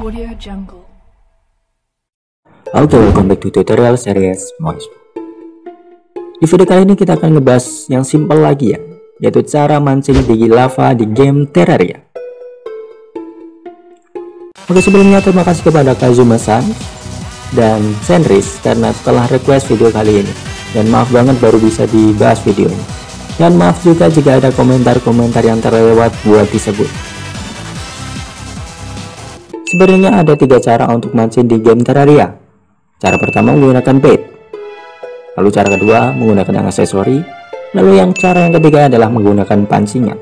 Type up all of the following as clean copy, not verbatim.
Audio Jungle. Oke, welcome back to tutorial series Moispo. Di video kali ini kita akan ngebahas yang simple lagi ya, yaitu cara mancing di lava di game Terraria. Oke, sebelumnya terima kasih kepada Kazuma-san dan Senris karena telah request video kali ini. Dan maaf banget baru bisa dibahas video ini. Dan maaf juga jika ada komentar-komentar yang terlewat buat disebut. Sebenarnya ada 3 cara untuk mancing di game Terraria. Cara pertama menggunakan bait. Lalu cara kedua menggunakan aksesori. Lalu cara yang ketiga adalah menggunakan pancingan.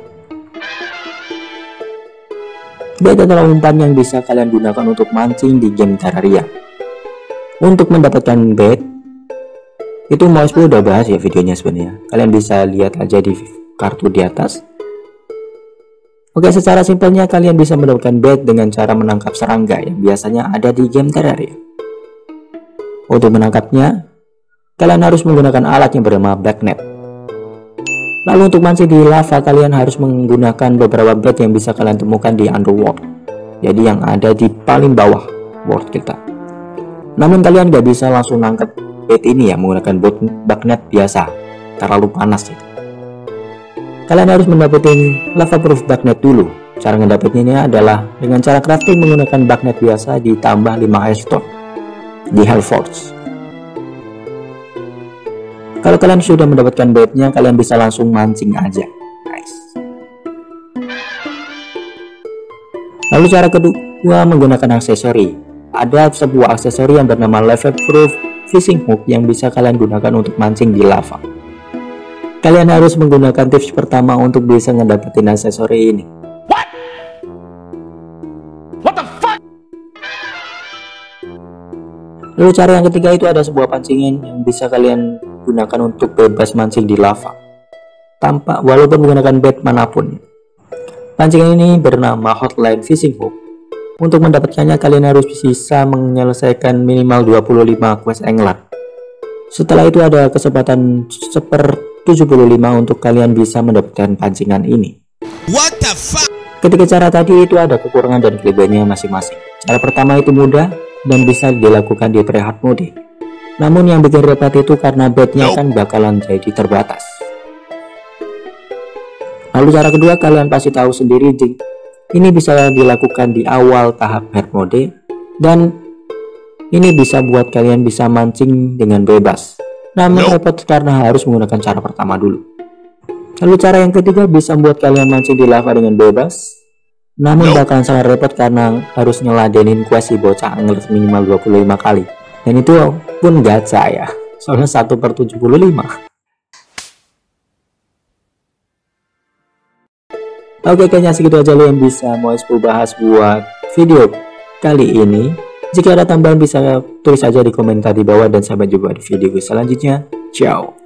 Bait adalah umpan yang bisa kalian gunakan untuk mancing di game Terraria. Untuk mendapatkan bait, itu Moispo udah bahas ya videonya sebenarnya. Kalian bisa lihat aja di kartu di atas. Oke, secara simpelnya kalian bisa mendapatkan bait dengan cara menangkap serangga yang biasanya ada di game Terraria. Untuk menangkapnya, kalian harus menggunakan alat yang bernama backnet. Lalu untuk mancing di lava, kalian harus menggunakan beberapa bait yang bisa kalian temukan di underworld. Jadi yang ada di paling bawah world kita. Namun kalian gak bisa langsung nangkep bait ini ya menggunakan backnet biasa, terlalu panas gitu. Kalian harus mendapatkan lava proof backnet dulu. Cara mendapatkannya adalah dengan cara crafting menggunakan backnet biasa ditambah 5 airstone di Hellforge. Kalau kalian sudah mendapatkan baitnya, kalian bisa langsung mancing aja. Nice. Lalu cara kedua menggunakan aksesori. Ada sebuah aksesori yang bernama lava proof fishing hook yang bisa kalian gunakan untuk mancing di lava. Kalian harus menggunakan tips pertama untuk bisa ngedapetin aksesori ini. What the fuck? Lalu cara yang ketiga itu ada sebuah pancingan yang bisa kalian gunakan untuk bebas mancing di lava tanpa walaupun menggunakan bait manapun. Pancingan ini bernama Hotline Fishing Hook. Untuk mendapatkannya kalian harus bisa menyelesaikan minimal 25 quest angler. Setelah itu ada kesempatan 75 untuk kalian bisa mendapatkan pancingan ini. What the fuck? Ketiga cara tadi itu ada kekurangan dan kelebihannya masing-masing. Cara pertama itu mudah dan bisa dilakukan di pre-hard mode. Namun yang bikin repot itu karena baitnya kan bakalan jadi terbatas. Lalu cara kedua kalian pasti tahu sendiri, ini bisa dilakukan di awal tahap hard mode dan ini bisa buat kalian bisa mancing dengan bebas. Namun repot karena harus menggunakan cara pertama dulu. Lalu cara yang ketiga bisa membuat kalian mancing di lava dengan bebas. Namun bakalan sangat repot karena harus ngeladenin quest si bocah angler minimal 25 kali. Dan itu pun gacha ya. Soalnya 1/75. Oke, kayaknya segitu aja lo yang bisa Moispo bahas buat video kali ini. Jika ada tambahan bisa tulis aja di komentar di bawah dan sampai jumpa di video selanjutnya. Ciao.